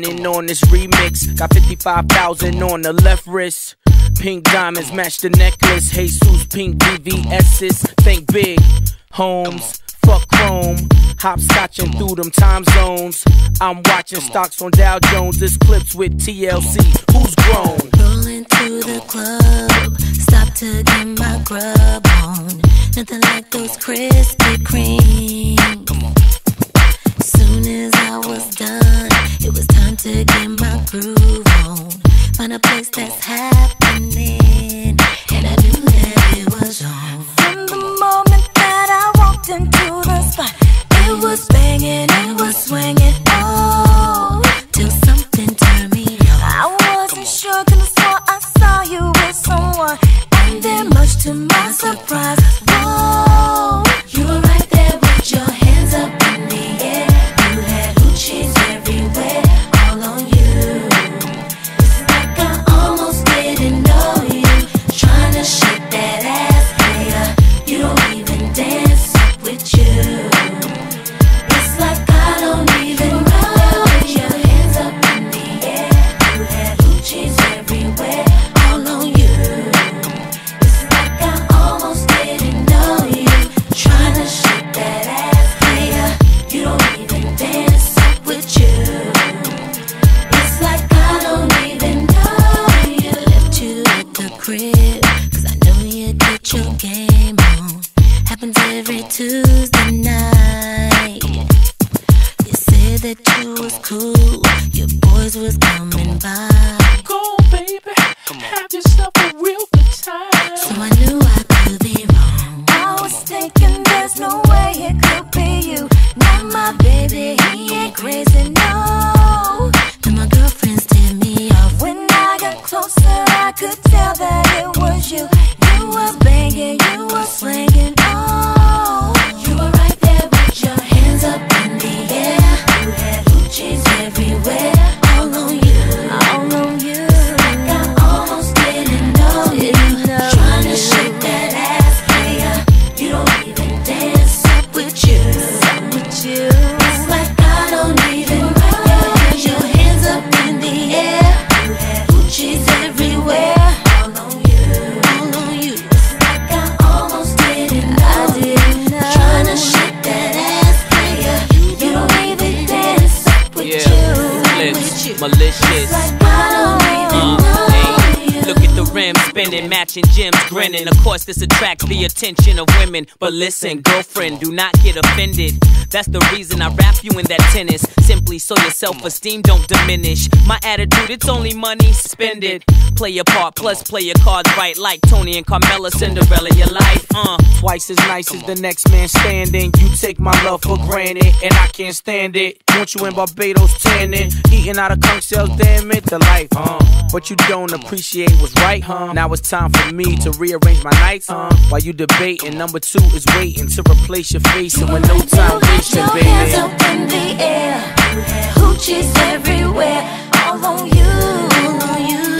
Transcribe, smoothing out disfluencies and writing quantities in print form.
grinding on this remix. Got 55,000 on the left wrist. Pink diamonds match the necklace. Jesus pink VVS's. Think big. Homes. Fuck chrome. Hopscotching through them time zones. I'm watching stocks on Dow Jones. This clips with TLC. Who's grown? Rolling to the club. Stop to get my grub on. Nothing like those Krispy Kreme. Soon as I was done, it was time to get my groove on. Find a place that's happening, and I knew that it was on. From the moment that I walked into the spot, it was banging, it was swinging, oh, till something turned me on. I wasn't sure, cause I swore I saw you with someone, and then much to my surprise, whoa, you were right there with your hands up in the air. You had hoochies everywhere, all on you. It's like I almost didn't know you, trying to shake that ass, player. You don't even dance up with you. It's like I don't even know. With your hands up in the air, you had hoochies everywhere, all on you. It's like I almost didn't know you, trying to shake that ass, player. You don't even dance up with you. It's like I don't even know you. Left you at the crib, cause I know you get your game on. Happens every Tuesday night. You said that you was cool, your boys was coming by. Go baby, have yourself a real good time. So I knew I could be wrong. I was thinking there's no way it could be you. Not my baby, he ain't crazy, no. Then my girlfriends tipped me off. When I got closer, I could tell that it was you. You was banging, you was swinging, oh. You were right there with your hands up in the air. You had hoochies everywhere, all on you, all on you. Like I almost didn't know you, trying to shake that ass, player. You don't even dance up with you, It's like I don't even know. Your hands up in the air. You had hoochies everywhere, all on you, all on you. It's like I almost didn't know. Trying to shake that ass, player. You don't even dance up with you, Malicious. It's like I don't even know. Look at the rim spinning, matching gems grinning. Of course this attracts the attention of women, but listen, girlfriend, do not get offended. That's the reason I rap you in that tennis, simply so your self-esteem don't diminish. My attitude, it's only money, spend it. Play your part, plus play your cards right, like Tony and Carmella, Cinderella, your life, twice as nice as the next man standing. You take my love for granted, and I can't stand it. Want you in Barbados tanning, eating out of conch shells, damn it, the life, but you don't appreciate what's right, Now it's time for me to rearrange my nights, while you debating. Number two is waiting to replace your face, and with no time wasting, baby. Your hands up in the air, hoochies everywhere, all on you, all on you.